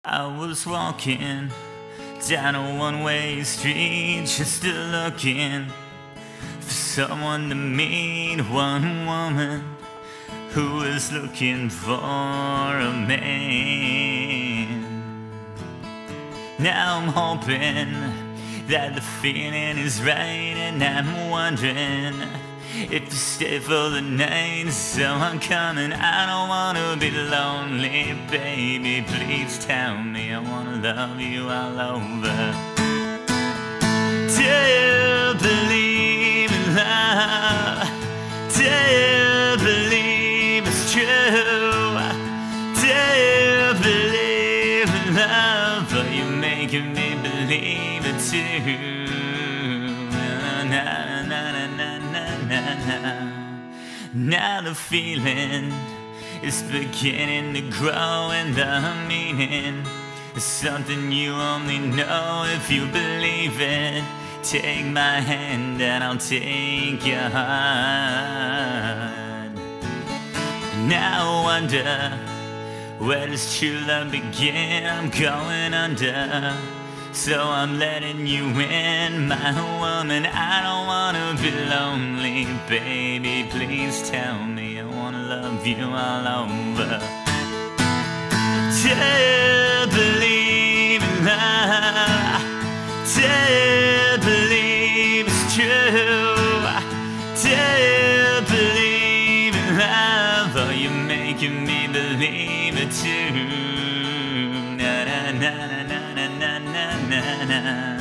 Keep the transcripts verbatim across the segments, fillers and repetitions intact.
I was walking down a one-way street, just a-lookin for someone to meet. One woman who was looking for a man. Now I'm hoping that the feeling is right, and I'm wondering if you stay for the night. So I'm coming, I don't wanna be lonely, baby, please tell me. I wanna love you all over. Do you believe in love? Do you believe it's true? Do you believe in love? Are you making me believe it too? Na, na, na, na, na, na, na. Now the feeling is beginning to grow, and the meaning is something you only know if you believe it. Take my hand and I'll take your heart. Now I wonder, where does true love begin? I'm going under, so I'm letting you in, my woman. I don't wanna be lonely, baby, please tell me. I wanna love you all over. Do you believe in love? Do you believe it's true? Do you believe in love? Are you making me believe it too? Na na na na na na na na na.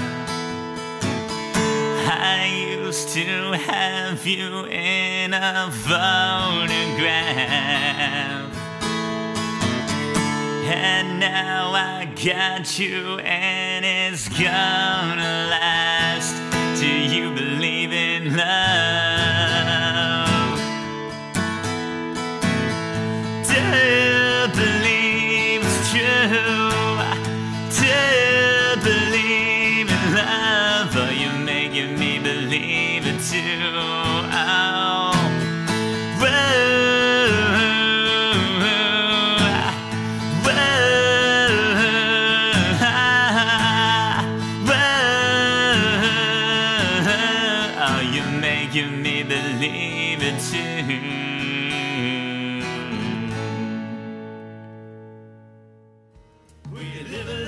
I used to have you in a photograph, and now I got you, and it's gonna last. Do you believe in love? Do you believe it's true? Do you believe in love? Are you making me believe it too? Oh, whoa, whoa, whoa. Are you making me believe it too? We live